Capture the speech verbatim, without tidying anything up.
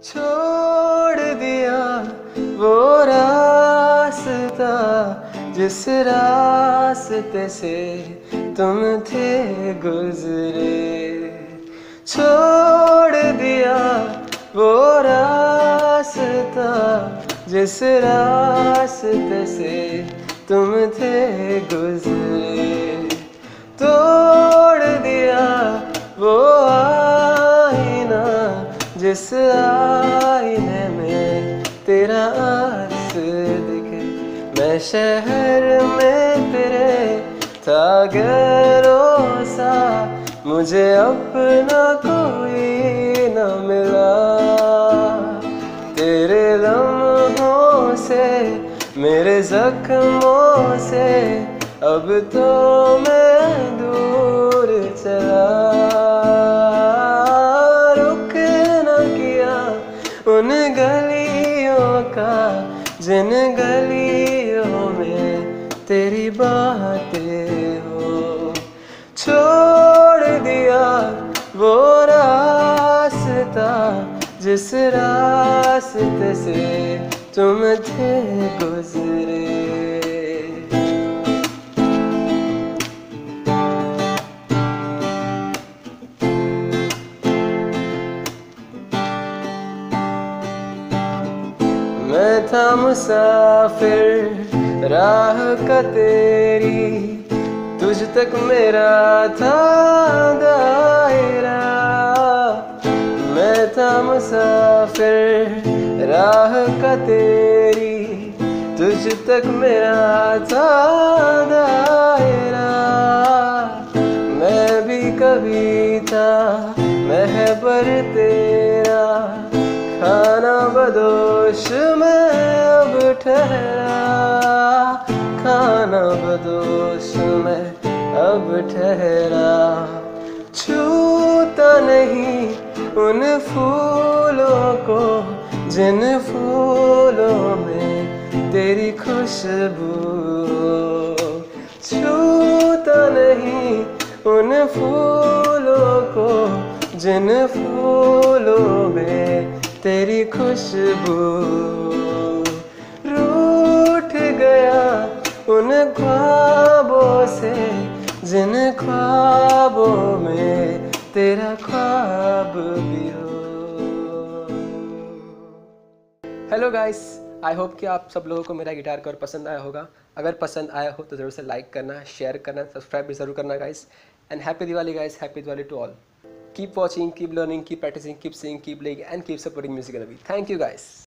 छोड़ दिया वो रास्ता जिस रास्ते से तुम थे गुजरे। छोड़ दिया वो रास्ता जिस रास्ते से तुम थे गुजरे। तोड़ दिया वो आईना जिस आईने में तेरा आस दिखे। मैं शहर में तेरे था गैरों सा, मुझे अपना कोई न मिला। तेरे लम्हों से मेरे जख्मों से अब तो मैं दूर चला। रुक न किया उन गलियों का जिन गलियों में तेरी बातें हो। छोड़ दिया वो रास्ता जिस रास्ते से तुम थे गुजरे। मैं था मुसाफिर राह का तेरी, तुझ तक मेरा था दायरा। मैं था मुसाफिर राह का तेरी, तुझ तक मेरा था दायरा। मैं भी कभी था महबर तेरा, खाना बदोश मैं अब ठहरा। खाना बदोश मैं अब ठहरा। छूता नहीं उन फूलों को जिन फूलों में तेरी खुशबू। छूता नहीं उन फूलों को जिन फूलों में तेरी खुशबू। रूठ गया उन ख्वाबों से जिन ख्वाबों में तेरा ख्वाब भी हो। हेलो गाइस, आई होप कि आप सब लोगों को मेरा गिटार कवर पसंद आया होगा। अगर पसंद आया हो तो ज़रूर से लाइक करना, शेयर करना, सब्सक्राइब भी ज़रूर करना guys. And happy Diwali guys, happy Diwali to all. Keep watching, keep learning, keep practicing, keep singing, keep playing, and keep supporting Music Academy. Thank you guys.